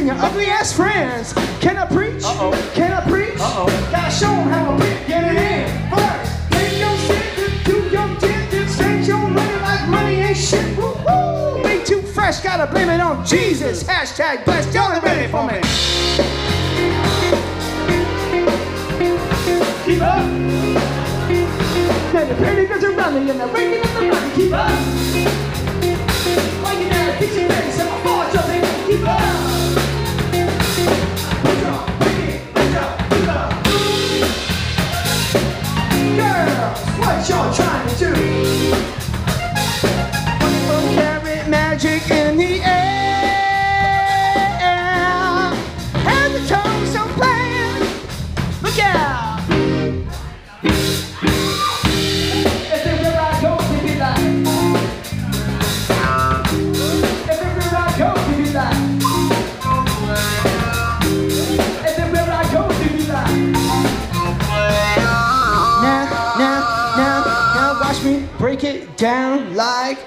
bring your ugly ass friends. Can I preach? Can I preach? Gotta show them how I pick, get it in. First, take your shit, do your dip, stretch your money like money ain't shit. Woo-hoo! Be too fresh, gotta blame it on Jesus. Hashtag blessed, y'all ain't ready for me. Keep up. Then the pretty girls around me and they're waking up the money. Keep up. Why you never fix your face and my ball jumping? Keep up. Keep up. Keep up. Girls, what y'all trying to do? 24-karat magic in the air. And the toes so playing. Look out. Break it down like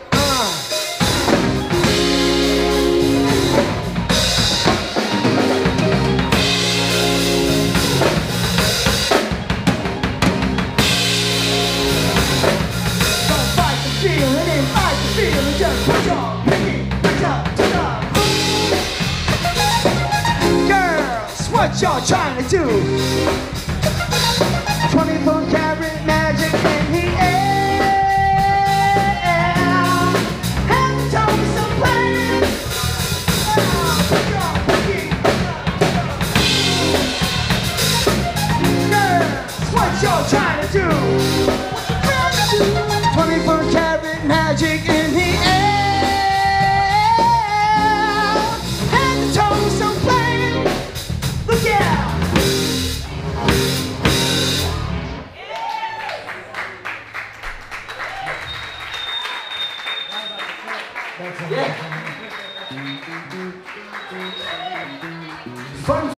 Don't fight the feeling, and fight the feeling. Just push on, pick it, push up, push up. Girls, what y'all trying to do? 24-karat magic in the air. Y'all trying to do 24-karat magic in the air, and the toes so plain. Look out! Yeah. Fun.